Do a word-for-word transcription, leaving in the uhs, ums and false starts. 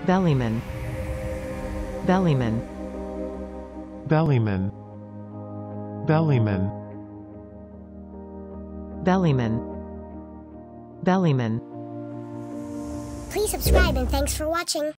bellyman, bellyman, bellyman, bellyman, bellyman, bellyman. Please subscribe and thanks for watching.